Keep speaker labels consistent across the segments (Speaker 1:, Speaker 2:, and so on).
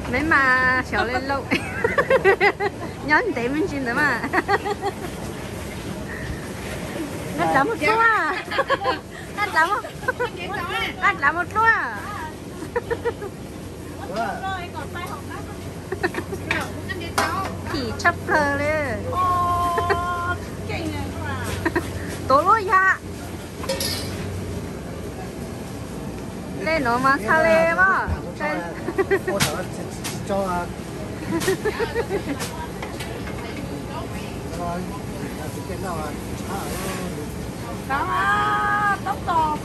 Speaker 1: 没嘛，小嘞肉，nhớ để mình xin nữa mà. Nó làm một chút à? Nó làm một chút à? Chỉ chấp phờ lên. Tối lối ya. Lên nó mà xa lê mà.
Speaker 2: Cho
Speaker 3: đó tóc tọt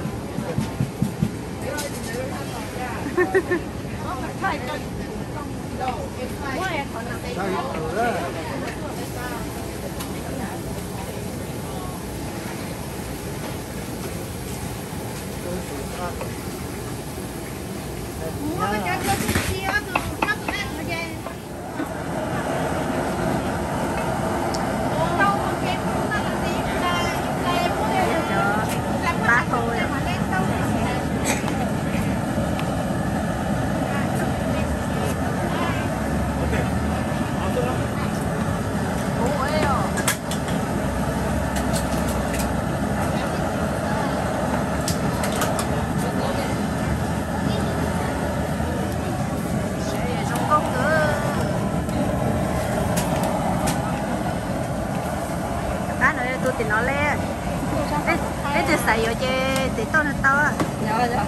Speaker 1: thì nó le cái từ xài vô chơi từ to nó to
Speaker 3: dạ dạ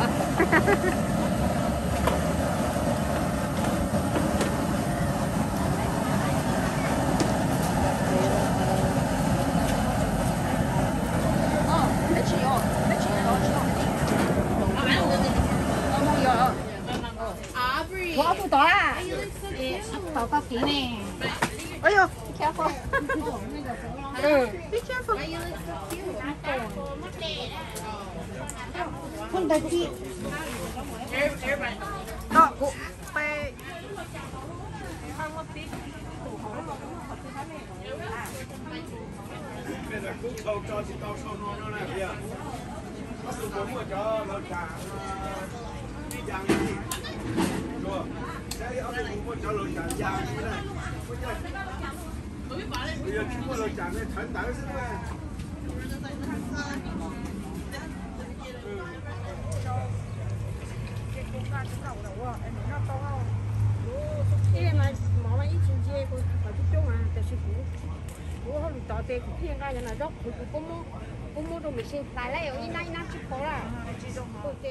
Speaker 3: có phụ tỏi à tỏi có kỹ nè
Speaker 1: ôi yo
Speaker 3: careful
Speaker 1: be careful
Speaker 3: con tay chị
Speaker 1: đó cụ pe
Speaker 4: bây giờ cũng đầu cho chị tao sau nó này kìa nó sử dụng mà cho nó trả đi dàng gì rồi cái áo dùng mà cho nó trả dàng như này bây giờ chúng nó trả này thành đẳng thế này
Speaker 3: cái mà mỏ mà ít chuyện gì cũng phải chút chung à tại sư phụ bố họ bị tỏ tệ cũng thiên ra cho nó dốc cũng mua đồ mình xin lại lấy ở in này chút khó là ok.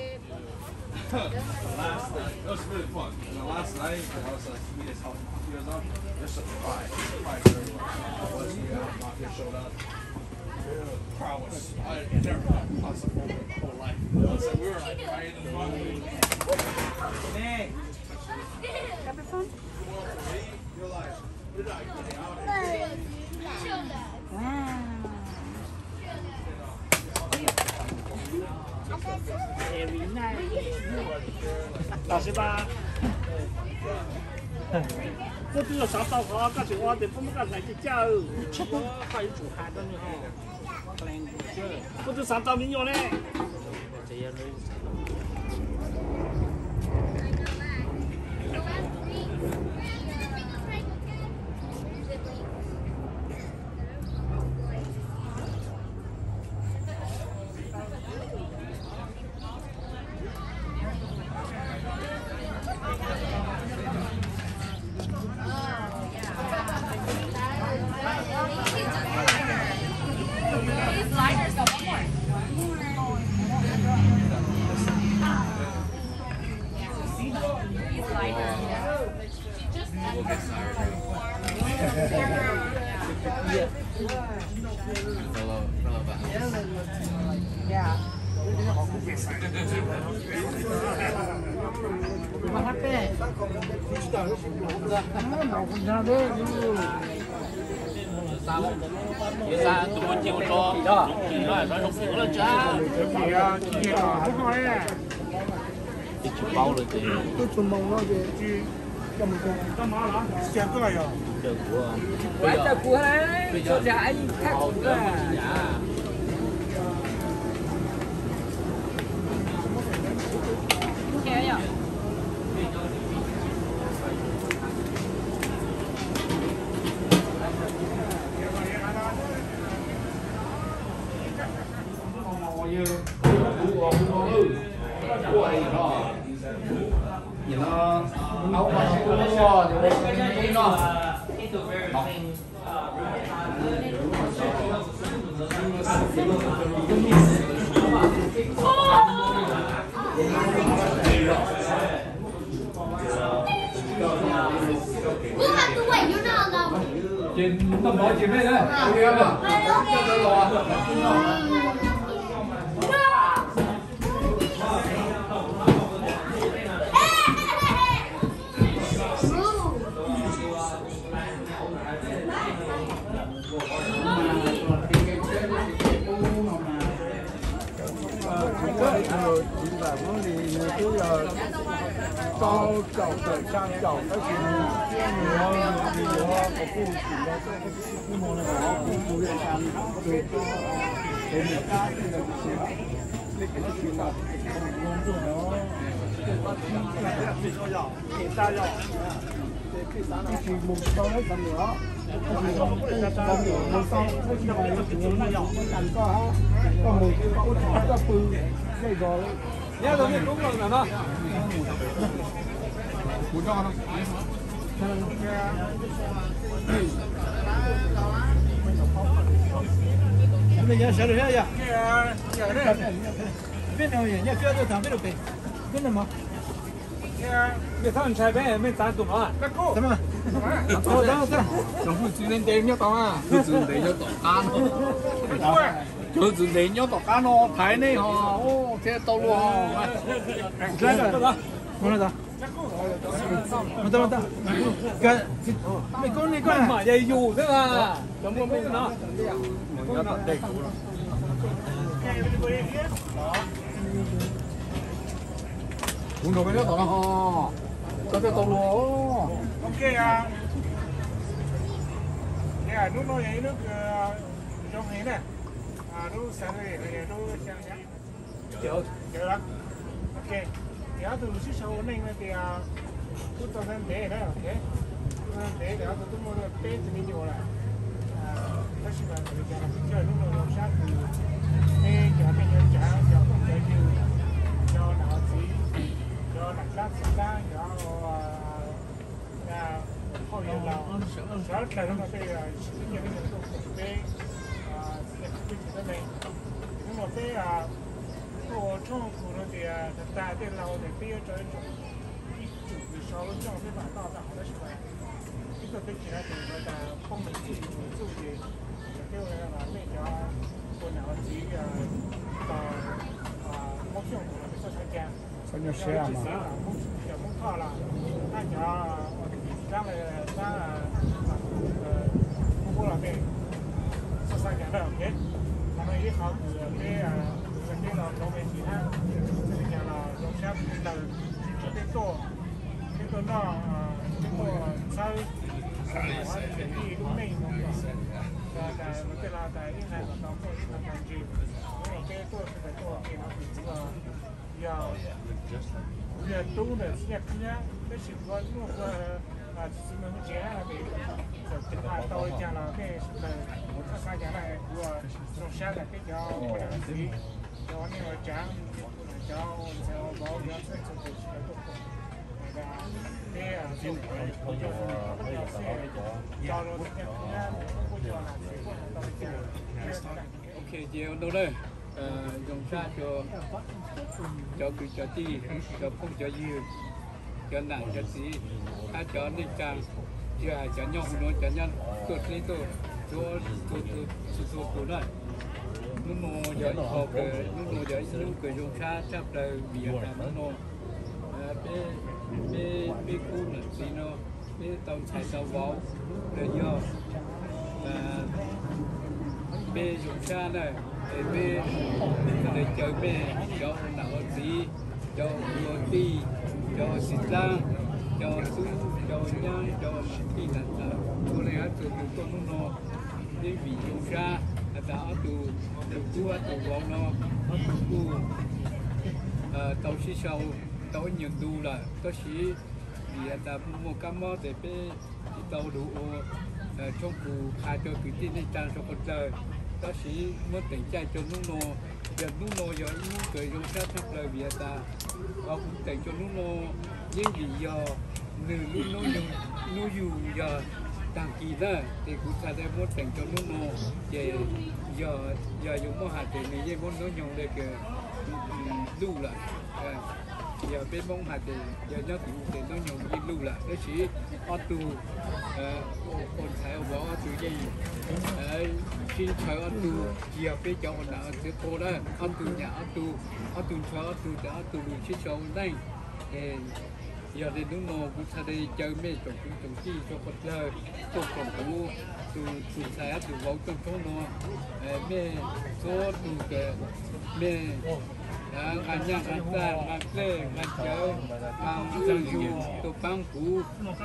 Speaker 4: That was really fun. And the last night, I was like, we just helped you guys out. There's some surprise very well. Once we Mafia showed up, crowd was, I never thought possible in my whole life. So we were like right in the front.
Speaker 1: cái phone
Speaker 4: You're like, you're not getting out of here.
Speaker 1: wow
Speaker 5: 老师吧，这比较少烧烤，搞起我哋不么搞来去教，还有煮海的呢哈，不是上岛民谣呢。
Speaker 6: 第三，怎么进说？进来，咱就服了家。
Speaker 5: 对呀，今天啊，不好嘞。
Speaker 6: 一起包了这。
Speaker 2: 都做梦了就干嘛
Speaker 5: 干嘛了？写个呀？
Speaker 6: 这个。
Speaker 3: 我在过来，做这阿姨太苦了。
Speaker 4: áo mà mua thì cái nó trên tầm đó trên đây đấy, em ạ.
Speaker 2: chỉ là vấn đề người cứ cho chậu thời trang chậu cái chuyện người họ vì họ có phụ chỉ là cái món này họ phụ phụ liên quan về cái người ta thì là cái chuyện là công dụng nó cái chuyện một sau đấy còn nữa một sau cái chuyện này chúng nó cần có một cái phẫu thuật có từ cái rồi nhớ rồi cũng là nó muốn cho nó bây giờ sợ rồi nhá giờ đấy bên nào nhỉ nhớ chưa tôi thằng biết được bên nào mà người ta chạy bé mình tán tụng à thế mà thôi đó chúng tôi chỉ nên đem nhớ tao à chỉ để nhớ tao ăn tôi chỉ để nhớ tao ăn nó thái này họ ô thế tao luôn họ cái này đó 뭐라 다 맞다 cái mấy con này con mà dây dù thế à giống con biết nó cũng đâu cái đó nó ho cho tôi luôn ok à cái nước nó vậy nước trong này nè nước sáng này nước sáng sáng chợ lắm ok giá từ lúc sau này thì tôi cho thêm bé nữa, ok? Bé để tôi mua được bé thì nhiều là, tất nhiên là bây giờ là chơi lúc nào làm sao thì bé cho bé nhân trả cho con chơi nhiều, cho nào gì, cho đặt cát xịt ra, cho là không nhiều là, cho cái lúc mà bé những cái đồ bé sẽ quyết định cái này, nhưng mà bé我中午的在电脑的毕业证一组的时候，正好被买到的好的时候，一个飞起来整个的功能性做的，给我那个那条我两个机到目标我做参加，参加谁啊嘛？蒙套了，那条咱们中国那边做参加的 OK， 他们也好给cái là nó về thì ha, thì nhà là nó sẽ là cái tổ nó cái tổ sau hóa thì đi đúng này nó là cái là cái này là nó có là cái gì, cái tổ cái tổ cái nó thì giờ tu này sẽ nhá, cái sự quan nó là sự mình chế là cái cái hai tôi nhà là cái sự là một cái nhà này của nó sẽ là cái cho gì cho anh em trắng cho bảo vệ cho cái tốt và cái sự cho nó ok chiều đâu đây dùng ra cho cứ cho chi cho không cho gì cho nặng cho gì cho đi trang cho nhau nó cho nhân tốt lý tốt cho đấy nó mồ giờ học nó mồ giờ nó cười dùng xa chấp đời vì là nó bé cú là gì nó bé tàu chạy tàu vào để do bé dùng xa này bé để chơi bé cho nào gì cho roti cho xịt lang cho su cho nhang cho cái là tôi lấy từ con nó để vì dùng xa đã từ tua từ vòng nó từ tàu xí sâu tàu nhận đủ là có sĩ vì ta mua cam mò để bé tàu đủ trong cụ khai cho cái tin này trang cho con trời có sĩ mất tỉnh chạy cho nó giờ nó giờ nó cười dùng sát thấp lời vì ta cũng tỉnh cho nó những gì do nửa lúc nó dù giờ đăng ký đó thì cũng sẽ để một thành cho nó về giờ dùng một hạt thì mình muốn nó nhung để cái lưu lại giờ bên bông hạt thì giờ nhớ thì nó nhung như lưu lại đó chỉ ở tù còn phải ở bỏ tù gì khi chờ ở tù giờ bên chỗ nào sẽ cô đó ở tù nhà ở tù chờ ở tù chỉ cho đây giờ thì đúng nó cũng sẽ đi chơi mấy trò chi cho con chơi tôi còn cũng tụ xe tụ võ trong số nó mấy số tụ cái mấy anh nhang anh ta anh lê anh chơi anh dân du tụ băng cũ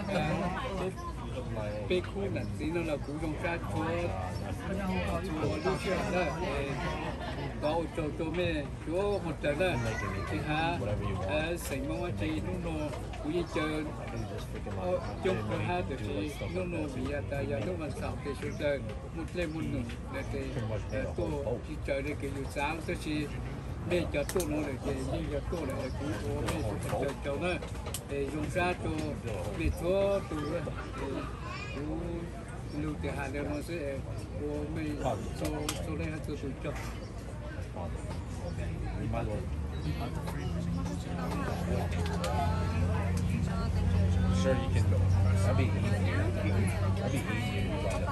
Speaker 2: bê khu là tí nó là cũ trong ra cho lưu truyền đó có chỗ mẹ chỗ một trận đó thì ha sảnh mong anh chị nó cũng như chờ chung cho ha từ khi nó bị ta giờ nó vẫn sạo thì xuống trời một lên một nửa để thì tôi chỉ chờ để cái giờ sáng tôi chỉ mẹ chờ tôi nó để thì như giờ tôi để cũng có mẹ xuống trời chỗ đó để dùng ra cho mẹ chúa tôi lưu thì hà đều nó sẽ của mình số đây là tôi chụp
Speaker 4: Sure, you can go. That'd be easy. That'd be easy.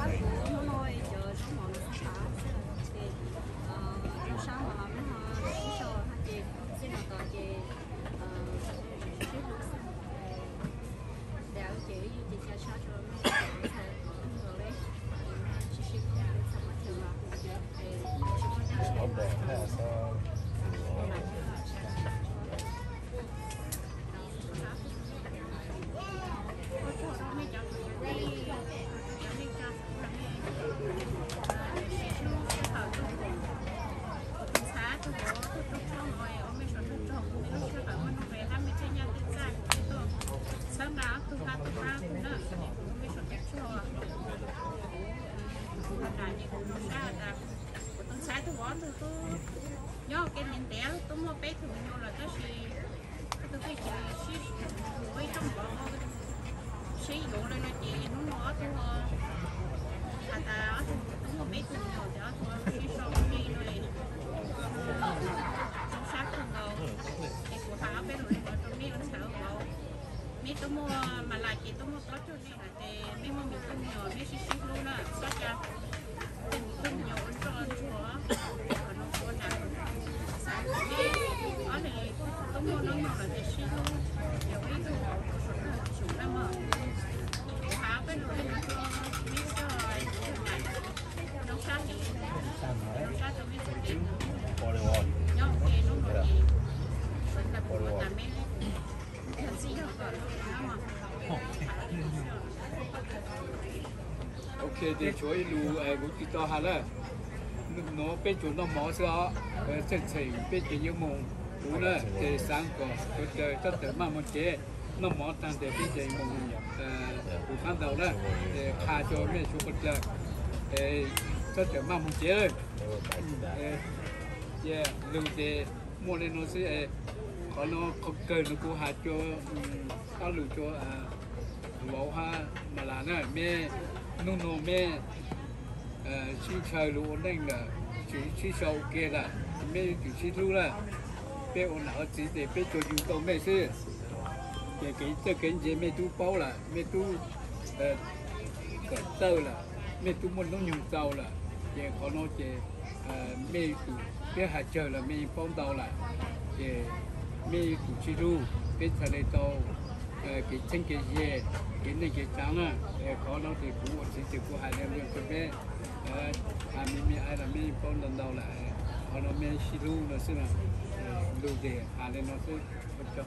Speaker 2: thì chỗ lù cũng chỉ to hà là nó bên chỗ nó mỏ sao chân chảy bên chỗ những mông cũ là thì sáng có chỗ trời tất cả mà một chế nó mỏ tăng để bên chỗ mông của khán đầu đó để khai cho mấy chỗ vật là tất cả mà một chế lù thì mua lên nó sẽ có nó không cần nó cũng hạt cho có lù cho bảo ha mà là nó mẹ nung nô mẹ chi chơi luôn đấy là chi sâu kia là mẹ chỉ luôn là bé ôn nào chỉ để bé cho dùng tàu mẹ xí cái gì mẹ tu bao là mẹ tu cái tàu là mẹ tu muốn nó dùng tàu là về có nó chỉ mẹ tu bé hạt chơi là mẹ bao tàu là về mẹ tu chi luôn bé thay lấy tàu cái chân cái gì cái này cái trắng à có nó thì cũng một chỉ của hai em luôn cho bé mình ai là mình bao lần đầu lại họ nó mình xí lu nó xí là lu để hai lên nó sẽ bất chấp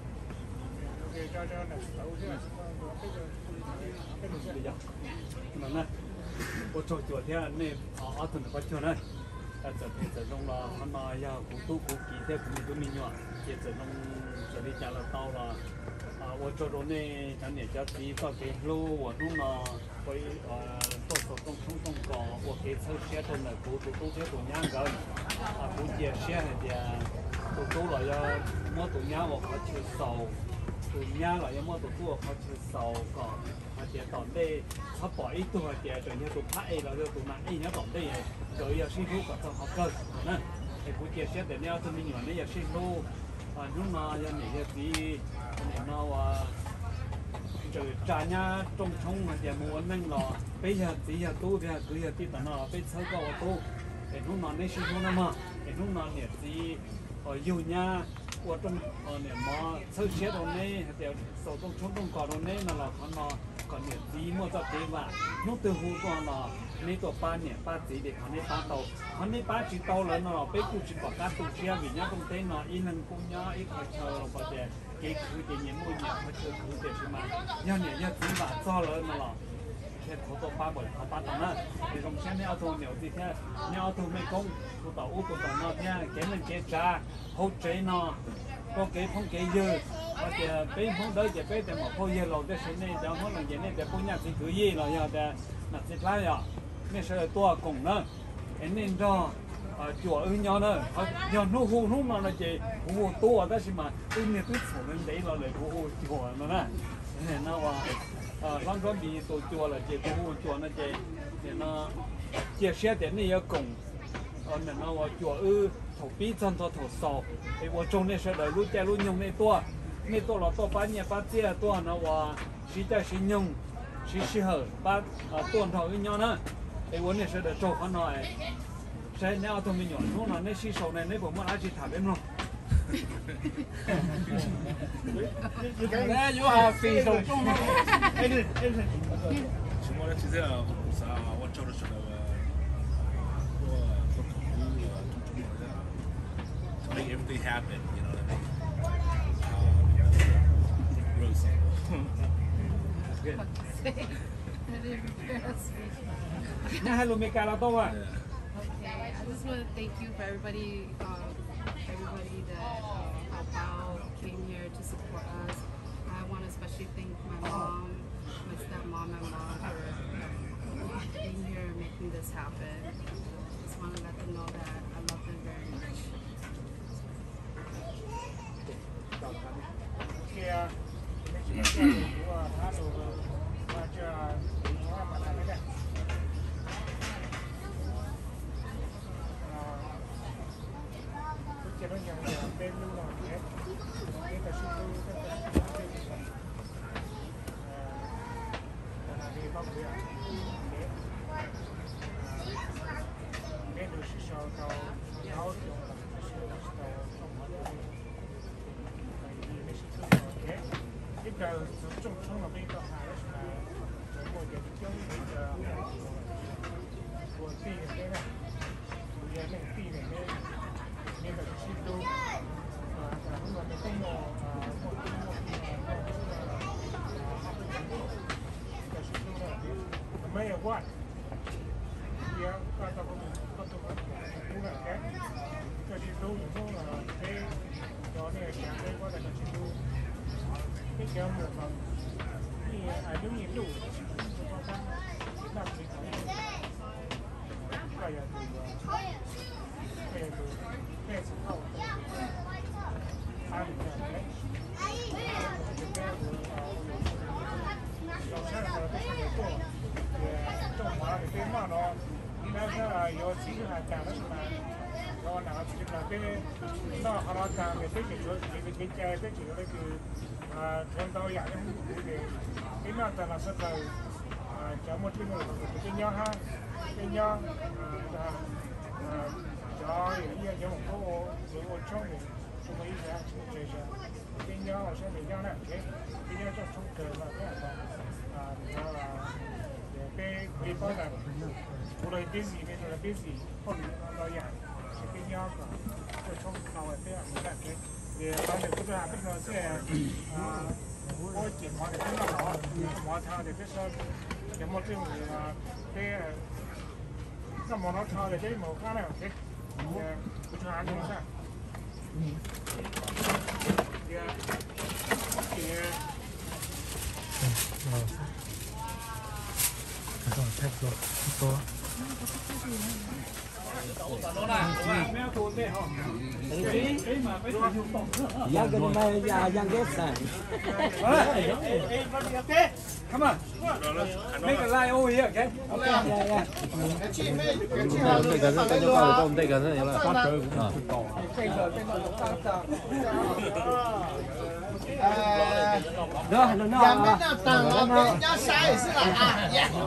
Speaker 5: mà nè có chỗ chỗ thế này ở tuần có chỗ này giờ trong là hắn nói ya cũng tu cũng kỳ thế cũng mình nhọ giờ trong giờ đi chợ là tao là 我做到呢，今年就只发给路，我弄了会多少东个，我给抽些ton了，都些都两个，估计些那点都了要，我都两我去烧， tụi nhà là em mua tụi tua họ chỉ sầu còn họ chỉ tòn đây họ bỏ ít tụi họ chỉ rồi như tụi phải là tụi nặng ít nhớ tòn đây rồi giờ sinh thu cả tụi họ cơ nè thì cũng chia sẻ để nhau tụi mình nhỏ này giờ sinh thu lúc nào giờ này thì nào rồi trả nhà trong mà giờ mua nâng lò bây giờ thì giờ tu thì cứ giờ tí tận nào bây giờ có tu để lúc nào này sinh thu nữa mà để lúc nào này thì ở yêu nhà của trong này mà sơ chế đồ này thì số trong cỏ đồ này là nó còn nhiều gì mà cho thế mà nó từ hồ còn là này tổ ba này ba gì để họ này ba tàu họ này ba chỉ tàu lớn nó bây giờ chỉ có cá tàu xe vì nhá công ty nó ít lần cũng nhá ít phải chờ và để cái cứ cái những môi nhà phải chờ cứ để chứ mà nhá này nhá chỉ là to lớn nó là thế họ tổ ba bởi họ ba tàu nữa thì trong xe này ao tàu nhiều gì thế nhau ao tàu mấy công của tàu u của tàu nó thế cái lần cái trà hỗ trợ nó có cái phong cái dư và cái bên phong đấy cái bên để mà phong dư lâu để xin này cho nó là cái này để phong nhà thì cứ gì là giờ để là sẽ lại à nên sẽ tua cùng nữa nên cho chùa ơi nhau nữa giờ nó hù nó là chỉ hù tua đó mà tôi này tôi số lên đấy là để hù chùa nó nè nên nó lăng con bị tổ chùa là chỉ hù chùa nó chỉ để nó chia sẻ đến này cùng nên nó chùa ư thổ bí chân cho thổ sầu thì tôi trồng này sẽ đợi lúc chơi lúc nhung này tua là tua bán nhà bán chia tua nó và xí chơi xí nhung xí hở bán tuần thọ với nhau nữa thì tôi này sẽ đợi trồng con này sẽ nếu tôi mình nhỏ nó là này xí sầu này nếu mà ai chỉ thả bên không
Speaker 6: cái này you have xí sầu chung
Speaker 4: chúng tôi chỉ là sao我做的时候make everything happen, you know what I mean? Really simple.
Speaker 5: That's good. Nah, hello, make a lot of
Speaker 7: Okay, I just want to thank you for everybody that helped out, came here to support us. I want to especially thank my mom, my stepmom, and mom for being here and making this happen. Just want to let them know that I love them very much.
Speaker 8: Young man, young guest.
Speaker 5: Okay, come on. Make a line over here, okay? Okay, yeah.
Speaker 8: Đó,
Speaker 9: nhà bên nào tặng là bên nhà sai是啦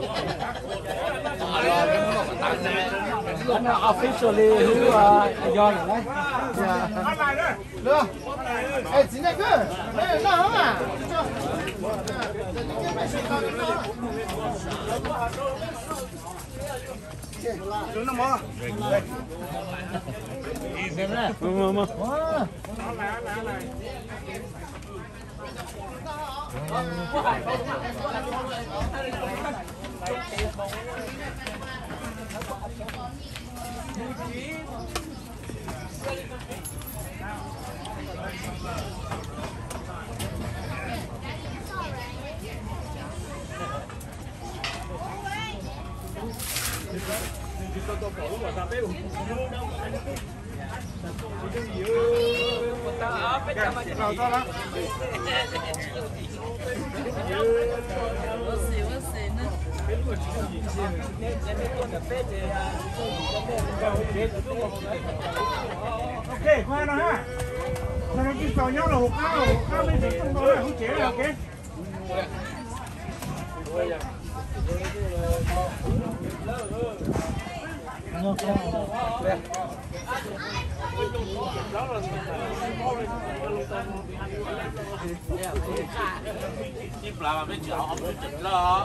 Speaker 8: officially who John đấy.
Speaker 9: được哎今天个没有那好嘛
Speaker 5: Đứng nó mò. Ok, khoan nào ha. Sao nó cái sò nhau là hộp cao bên dưới trong đó là không chế là ok.
Speaker 6: Đi làm bên chợ họ mới chỉnh lo.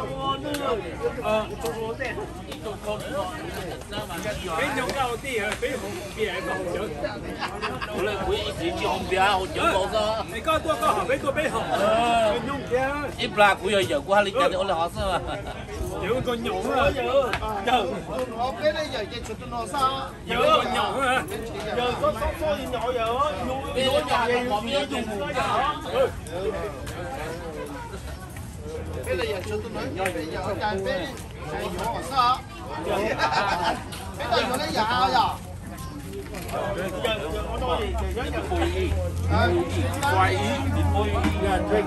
Speaker 5: Bên trong cao tí à, bên hồng bìa hồng chữ.
Speaker 6: Tôi lên quý chỉ cho hồng bìa hồng chữ bộ đó.
Speaker 5: Này có hồng bên hồng. Bên nhung kia.
Speaker 6: Ít là quý giờ của hai lịch trình để họ sao mà.
Speaker 5: Giữ con nhộng à. Chờ.
Speaker 9: cái này giờ chuyện tụi nó sao
Speaker 5: Giữ con nhộng à.
Speaker 9: giờ có gì nhỏ giờ
Speaker 6: Cái đó nhà nó có miếng dùng.
Speaker 9: cái này giờ tụi nó nhỏ giờ cái bên này nhỏ sao cái này nhỏ này nhỏ à
Speaker 6: Quay thì thôi ra drink.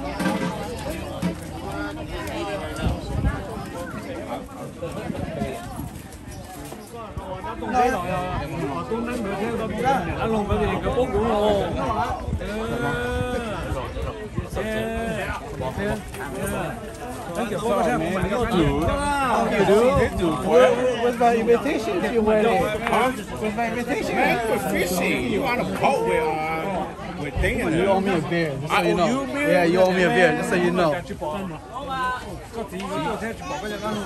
Speaker 5: Tung thế rồi à. Tung nắng được theo đâu đó. Đã luôn cái gì cái bố của hồ.
Speaker 9: with my invitation if you were with my invitation
Speaker 4: For fishing, you on a boat with thing in
Speaker 9: you owe me a beer just so you know yeah you owe me a beer just so you know
Speaker 5: có tí có tôi theo bỏ cái nó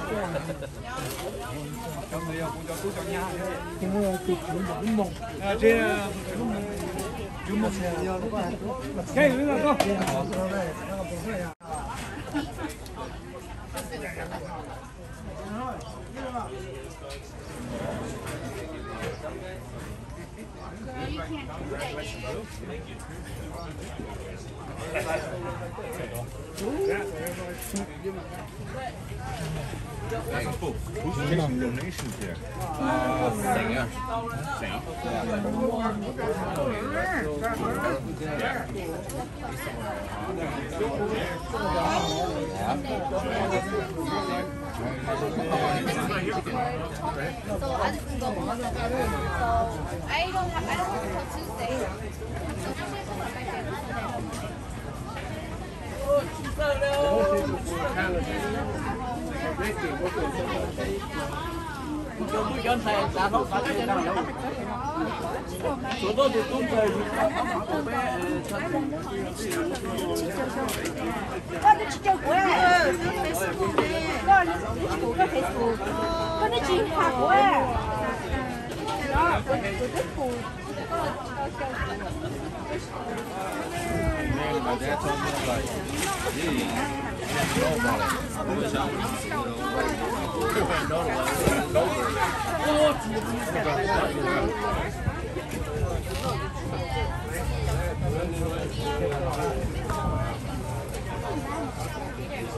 Speaker 5: trong này cũng cho tôi cho nhà trên chú một cái nữa là có
Speaker 4: Who's taking donations here?
Speaker 1: So I just go on. So I don't work until Tuesday.
Speaker 3: Con nó chỉ chơi của em. Con nó chỉ của cái Facebook. Con nó chỉ học của em. Đó, con nó thích của.
Speaker 4: My dad told me like, yeah, you know about it. I wish I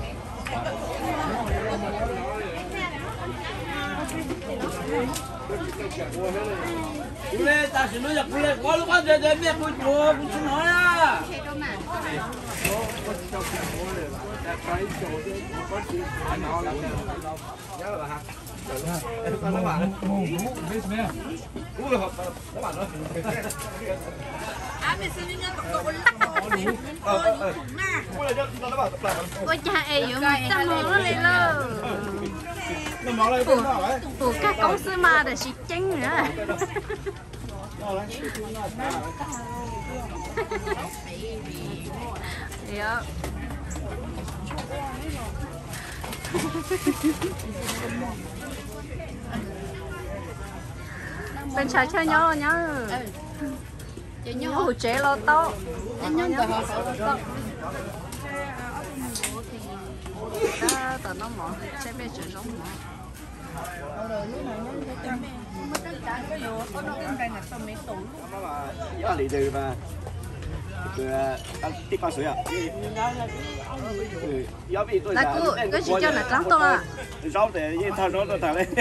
Speaker 4: would know.
Speaker 6: Cú lê ta chỉ nói là cú lê có lúc ăn để mẹ cú chùa cú xin nói à.
Speaker 1: Ôi cha ấy dùng tâm hồn nó lên lơ. Phụ các công sư mà để xịt chanh nữa. Dạ. Bên trái chơi nhau rồi nhá. Chơi nhau hủ chế lô tô. Chơi nhau hủ chế lô tô. Tao nó mỏ, sẽ biết chuyện giống mỏ.
Speaker 10: Ở里từ mà từ tiếp qua suối à?
Speaker 1: Là cứ chỉ cho là trắng to à?
Speaker 10: Rau thì như thao nó thằng đấy.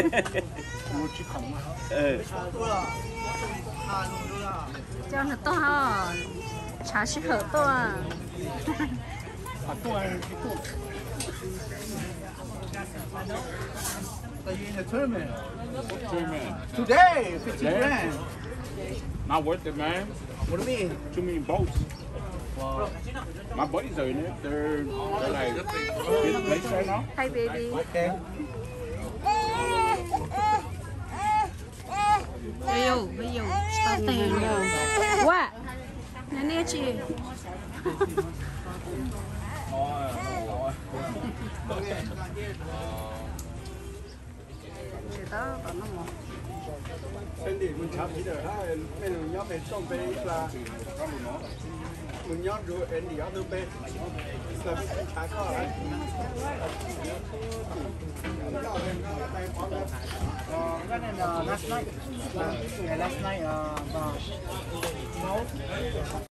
Speaker 1: Cho nó to ha, chả sức hở to à?
Speaker 9: Today, 50 grand.
Speaker 6: Not worth it, man.
Speaker 9: What do you mean?
Speaker 6: Too many boats. My buddies are in it. They're like in the place right now.
Speaker 1: Hi baby.
Speaker 9: Okay.
Speaker 1: Bây giờ, tao tiền rồi. Wow. Nè nè chị. Chị đó tao nó mỏ.
Speaker 10: Bên đi mình chắp chỉ được ha, mình nhớ về trong bên là mình nhớ rồi em đi ở đâu bên là mình chả có đấy.
Speaker 9: Last night, last night,